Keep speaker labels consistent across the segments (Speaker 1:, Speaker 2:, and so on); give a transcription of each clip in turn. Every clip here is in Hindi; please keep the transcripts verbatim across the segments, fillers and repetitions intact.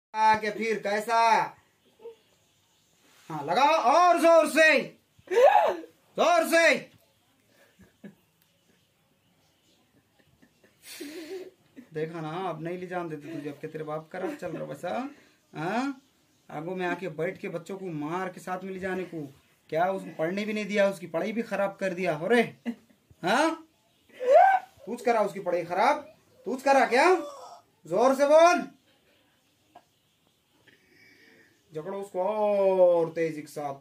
Speaker 1: के फिर कैसा? हाँ लगाओ और जोर से, जोर से। देखा ना, अब नहीं ले जान देते तुझे, अब के तेरे बाप का राज चल रहा वैसा। हाँ आगो में आके बैठ के बच्चों को मार के साथ में ले जाने को, क्या उसको पढ़ने भी नहीं दिया, उसकी पढ़ाई भी खराब कर दिया। हो रे हाँ, तूच करा उसकी पढ़ाई खराब, तूच करा क्या? जोर से बोल। झगड़ो उसको और तेजी के साथ।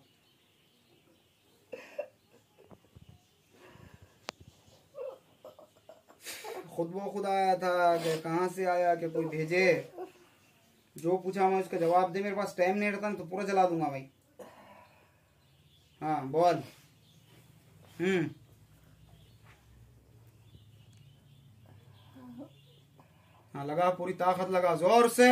Speaker 1: खुद वो खुद आया था कि कहाँ से आया कि कोई भेजे? जो पूछा मैं उसका जवाब दे। मेरे पास टाइम नहीं रहता तो पूरा जला दूंगा भाई। हाँ बोल। हम्म हाँ लगा, पूरी ताकत लगा, जोर से।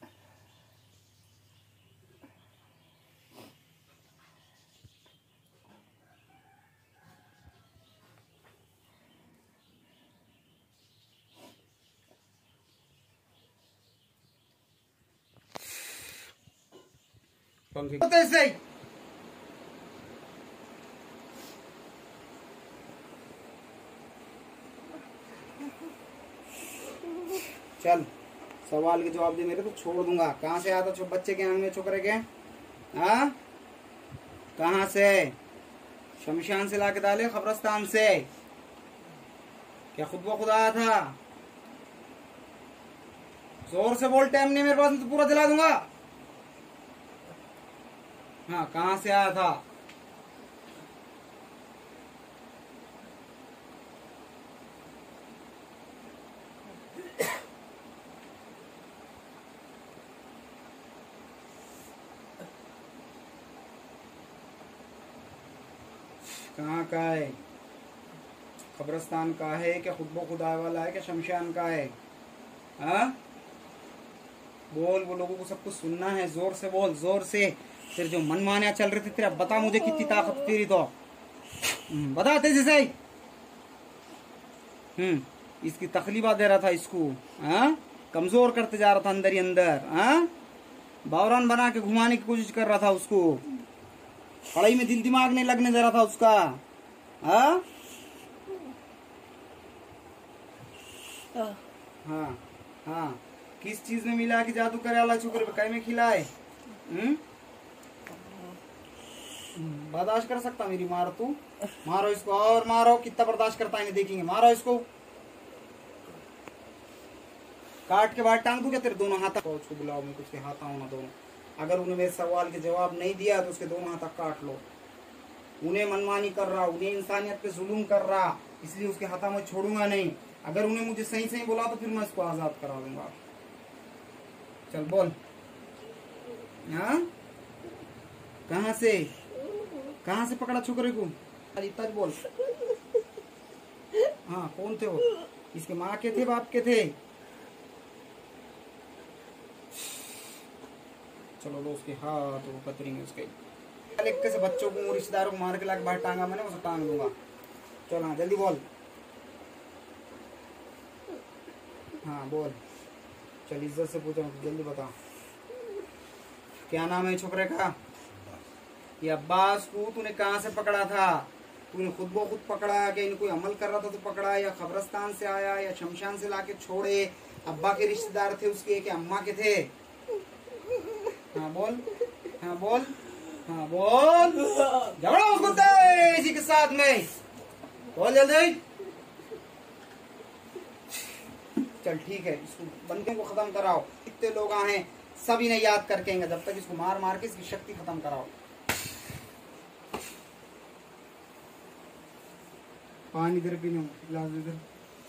Speaker 1: से चल सवाल के जवाब दे मेरे, तो छोड़ दूंगा। कहाँ से आता छो बच्चे के आंग में छोकरे के? हाँ कहाँ से? शमशान से लाके डाले, खबरस्तान से? क्या खुद वो खुद आया था? जोर से बोल, टाइम नहीं मेरे पास, तो पूरा जला दूंगा। हाँ कहाँ से आया था? कहाँ का है? कब्रिस्तान का है क्या खुद ब खुदा वाला है क्या शमशान का है? हाँ बोल, वो लोगों को सब कुछ सुनना है, जोर से बोल, जोर से। तेरे जो मन मानिया चल रही थी तेरा, बता मुझे कितनी ताकत तेरी, तो बता तेजी से। हम्म इसकी तकलीफा दे रहा था इसको, हाँ कमजोर करते जा रहा था अंदर ही अंदर। हाँ बावरान बना के घुमाने की कोशिश कर रहा था उसको, पढ़ाई में दिल दिमाग नहीं लगने दे रहा था उसका। हाँ हाँ हाँ किस चीज में मिला कि जादू करे वाला चुकर कई में खिलाए? हम्म बर्दाश्त कर सकता मेरी मार तू? मारो इसको और मारो, कितना बर्दाश्त करता है देखेंगे। मारो इसको, काट के बाहर टांग दूं क्या तेरे दोनों हाथ? उसको बुलाओ, मैं उसके हाथ आऊँ ना दोनों। अगर उन्हें मेरे सवाल के जवाब नहीं दिया तो उसके दोनों हाथ काट लो। उन्हें मनमानी कर रहा, उन्हें इंसानियत पे जुल्म कर रहा, इसलिए उसके हाथा में छोड़ूंगा नहीं। अगर उन्हें मुझे सही सही बोला तो फिर मैं इसको आजाद करा दूंगा। चल बोल। हाँ कहाँ से, कहाँ से पकड़ा छोकरे को? इतना बोल। हाँ कौन थे वो? इसके माँ के थे, बाप के थे? चलो लो उसके हाथ वो कतरेंगे उसके। कैसे बच्चों को रिश्तेदारों को मार के लाके बाहर टांगा मैंने, उसे टांग दूंगा। चल हाँ जल्दी बोल। हाँ बोल, चल इज्जत से पूछा, जल्दी बता क्या नाम है छोकरे का? ये अब्बास को तूने कहाँ से पकड़ा था? तूने खुद को खुद पकड़ा कि इनको अमल कर रहा था तो पकड़ा, या खबरस्तान से आया, या शमशान से लाके छोड़े? अब्बा के रिश्तेदार थे उसके कि अम्मा के थे? हाँ बोल, हाँ बोल, हाँ बोल। झगड़ा उसको तेजी के साथ में बोल जल्दी। चल ठीक है, इसको बंदे को खत्म कराओ। कितने लोग आए सब इन्हें याद करके, जब तक इसको मार मार के इसकी शक्ति खत्म कराओ। पानी इधर पीने गिलास इधर,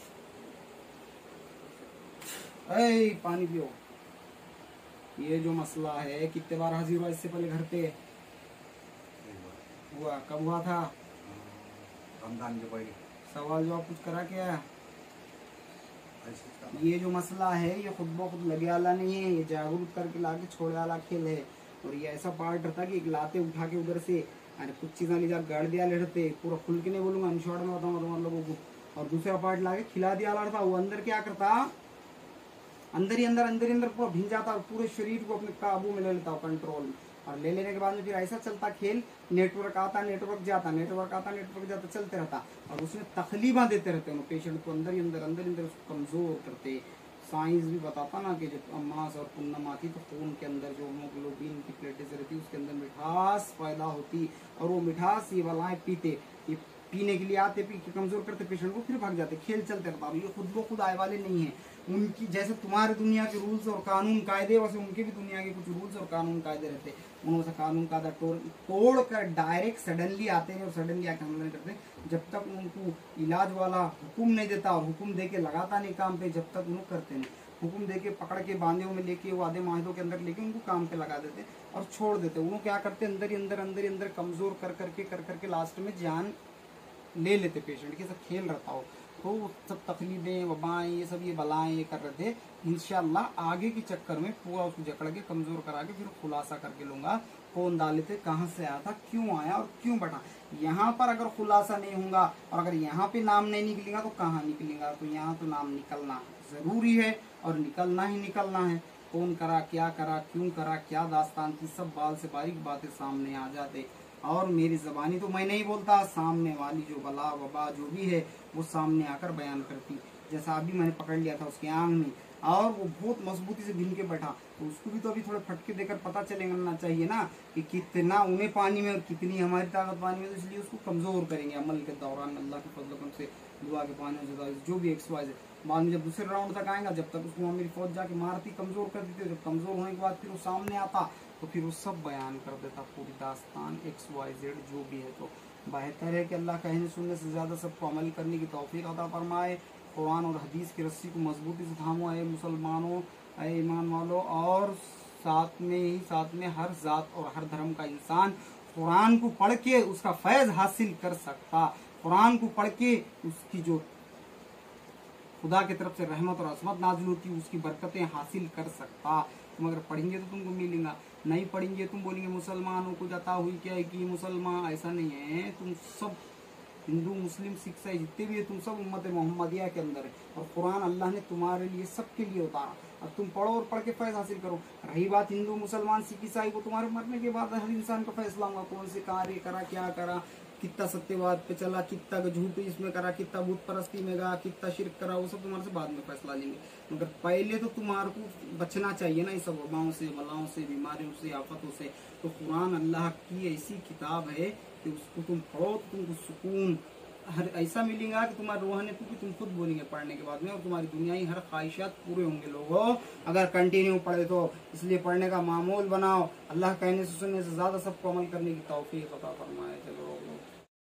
Speaker 1: ऐ पानी पियो। ये जो मसला है कितने बार हाजिर हुआ इससे पहले घर पे? हुआ कब हुआ था?
Speaker 2: रमजान के पहले।
Speaker 1: सवाल जवाब कुछ करा क्या? ये जो मसला है ये खुद ब खुद लगे वाला नहीं है, ये जागरूक करके लाके छोड़े वाला खेल है। और ये ऐसा पार्ट रहता कि एक लाते उठा के उधर से अरे कुछ चीजें ले जा गाड़ दिया लड़ते, पूरा खुल के नहीं बोलूंगा, शॉर्ट में बताऊंगा तुम लोगों को। और दूसरा पार्ट लाके खिला दिया लड़ता, वो अंदर क्या करता अंदर ही अंदर अंदर ही अंदर पूरा भिन जाता और पूरे शरीर को अपने काबू में ले लेता हो, कंट्रोल में। और ले लेने के बाद में फिर ऐसा चलता खेल, नेटवर्क आता नेटवर्क जाता, नेटवर्क आता नेटवर्क जाता, चलते रहता। और उसमें तकलीफा देते रहते हैं पेशेंट को, अंदर ही अंदर अंदर ही अंदर उसको कमजोर करते। साइंस भी बताता ना कि जब अमास और पूर्णम आती तो खून के अंदर जो हीमोग्लोबिन की प्लेटें रहती उसके अंदर मिठास पैदा होती, और वो मिठास ये वालाएं पीते, ये पीने के लिए आते, पी के कमजोर करते पेशेंट को, फिर भाग जाते, खेल चलते रहता। ये खुद को खुद आए वाले नहीं है, उनकी जैसे तुम्हारे दुनिया के रूल्स और कानून कायदे, वैसे उनके भी दुनिया के कुछ रूल्स और कानून कायदे रहते। उनसे कानून कायदा तोड़ तोड़ कर डायरेक्ट सडनली आते हैं और सडनली आके हमला नहीं करते। जब तक उनको इलाज वाला हुक्म नहीं देता और हुक्म दे के लगाता नहीं काम पे, जब तक उनको करते नहीं। हुक्म दे के पकड़ के बांधे में लेके वो आधे माहिदों के अंदर लेके उनको काम पे लगा देते और छोड़ देते। उनको क्या करते, अंदर ही अंदर अंदर ही अंदर कमजोर कर करके कर करके लास्ट में जान ले लेते पेशेंट के। सब खेल रहता हो तो सब तकलीफें वबाएं ये सब ये बलाएं ये कर रहे थे। इंशाल्लाह आगे के चक्कर में पूरा उसको जकड़ के कमजोर करा के फिर खुलासा करके लूंगा कौन डाले थे, कहाँ से आया था, क्यों आया और क्यों बैठा। यहाँ पर अगर खुलासा नहीं होगा और अगर यहाँ पे नाम नहीं निकलेगा तो कहाँ निकलेगा। तो यहाँ तो नाम निकलना जरूरी है और निकलना ही निकलना है। कौन करा, क्या करा, क्यों करा, क्या दास्तान थी, सब बाल से बारीक बातें सामने आ जाते। और मेरी जबानी तो मैं नहीं बोलता, सामने वाली जो बला वबा जो भी है वो सामने आकर बयान करती। जैसा अभी मैंने पकड़ लिया था उसके आंग में और वो बहुत मजबूती से भिन के बैठा, तो उसको भी तो अभी थोड़े फटके देकर पता चलेगा चाहिए ना कि कितना उन्हें पानी में और कितनी हमारी ताकत पानी में। तो इसलिए उसको कमजोर करेंगे अमल के दौरान अल्लाह के फजल से, दुआ के पानी से, जो भी एक्सरसाइज है। बाद में जब दूसरे राउंड तक आएगा, जब तक उसको मेरी फौज जाके मारती, कमजोर कर देती, जब कमजोर होने के बाद फिर वो सामने आता तो फिर वो सब बयान कर देता, पूरी दास्तान एक्स वाई जेड जो भी है। तो बेहतर है कि अल्लाह कहने सुनने से ज़्यादा सबको अमल करने की तौफीक अता फरमाए। कुरान और हदीस की रस्सी को मजबूती से थामो ऐ मुसलमानों, ऐ ईमान वालों। और साथ में ही साथ में हर जात और हर धर्म का इंसान कुरान को पढ़ के उसका फैज़ हासिल कर सकता, कुरान को पढ़ के उसकी जो खुदा की तरफ से रहमत और असमत नाजिल होती है उसकी बरकतें हासिल कर सकता। तुम अगर पढ़ेंगे तो तुमको मिलेगा, नहीं पढ़ेंगे तुम बोलेंगे मुसलमानों को जता हुई क्या है कि मुसलमान, ऐसा नहीं है। तुम सब हिंदू मुस्लिम सिख ईसाई जितने भी है तुम सब उम्मत मोहम्मदिया के अंदर है और कुरान अल्लाह ने तुम्हारे लिए सबके लिए उतारा। अब तुम पढ़ो और पढ़ के फैज हासिल करो। रही बात हिंदू मुसलमान सिख ईसाई, को तुम्हारे मरने के बाद हर इंसान का फैसला होगा कौन से कार्य करा, क्या करा, कितना सत्यवाद पे चला, कितना झूठ इसमें करा, कितना बुत परस्ती में गया, कितना शिरक करा, वो सब तुम्हारे से बाद में फैसला लेंगे। मगर पहले तो तुम्हारे को बचना चाहिए ना इस सब वबाओं से, बलाओं से, बीमारियों से, आफतों से। तो कुरान अल्लाह की ऐसी किताब है कि उसको तुम पढ़ो तो तुमको सुकून हर ऐसा मिलेगा कि तुम्हारे रूहानी कि तुम खुद बोलेंगे पढ़ने के बाद में, और तुम्हारी दुनियाई हर ख्वाहिशात पूरे होंगे। लोगों अगर कंटिन्यू पढ़े तो इसलिए पढ़ने का मामूल बनाओ। अल्लाह कहने से सुनने से ज़्यादा सबको अमल करने की तौफीक अता फरमाए। चलो